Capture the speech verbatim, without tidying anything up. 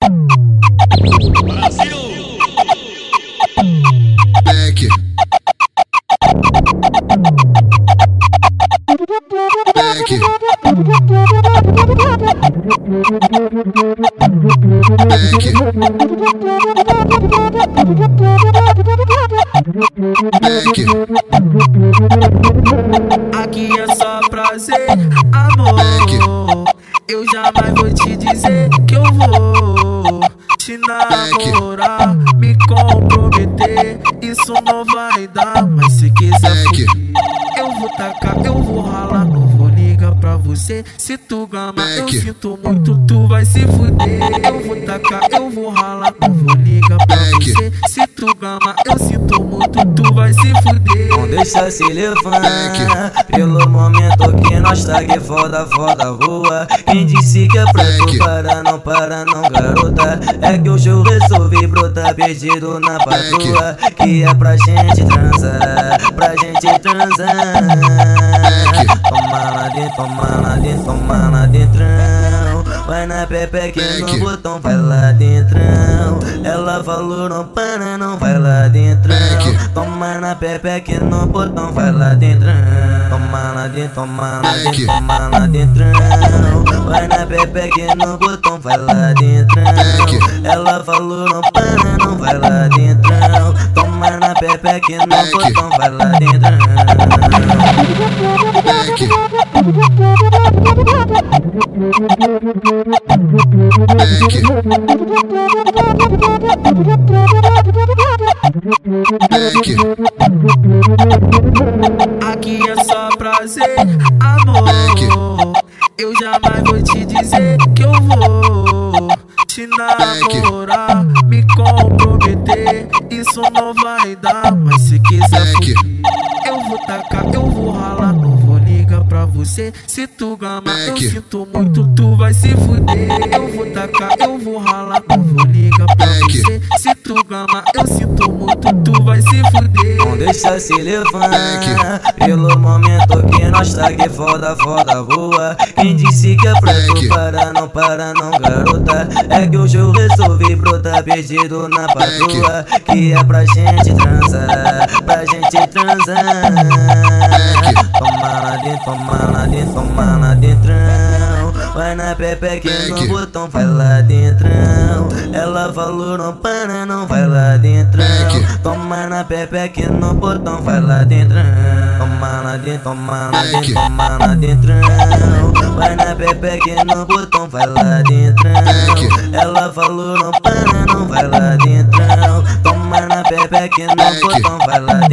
Brasil! Beck. Beck. Beck. Aqui é só prazer, amor. Eu jamais vou te dizer que eu vou te namorar, me comprometer. Isso não vai dar, mas se quiser fugir, eu vou tacar, eu vou ralar. Não vou ligar pra você. Se tu gama, eu sinto muito, tu vai se fuder. Eu vou tacar, eu vou ralar. Não vou ligar pra você. Se tu gama, eu sinto muito, tu vai se fuder. Não deixa se levar pelo momento que nós tá aqui foda, foda, voa. Quem disse que é pra tu parar, não para não, garota. É que hoje eu resolvi brotar perdido na patroa. Que é pra gente transar, pra gente transar. Toma lá dentro, toma lá dentro, toma lá dentro. Vai na pepeca no botão, vai lá dentro. Ela falou não para, não vai lá dentro. Toma na pepeca no botão, vai lá dentro. Toma lá dentro, toma lá dentro, toma lá dentro. Vai na pepeca no botão, vai lá dentro. Ela falou não para, não vai lá dentro. Toma na pepeca no botão, vai lá dentro. Beck. Beck. Aqui é só prazer, amor. Eu jamais vou te dizer que eu vou te namorar, me comprometer. Isso não vai dar, mas se quiser fugir, eu vou tacar, eu vou ralar. Não vou ligar pra você. Se tu gama, eu sinto muito, tu vai se fuder. Eu vou tacar, eu vou ralar. Não vou ligar pra você. Se tu gama, eu sinto muito, tu vai se fuder. Não deixa se levar pelo momento que nós tá aqui foda, foda, voa. Quem disse que é pra tu parar, não para não, garota. É que hoje eu resolvi brotar perdido na patroa. Que é pra gente transar, pra gente transar. Toma lá dentro, toma lá dentro, toma lá dentro. Vai na pepeca no botão, vai lá dentro. Ela falou não para, não vai lá dentro. Toma na pepeca no botão, vai lá dentro. Toma lá dentro, toma lá dentro, toma lá dentro. Vai na pepeca no botão, vai lá dentro. Ela falou não para, não vai lá dentro. Toma na pepeca no botão, vai lá dentro.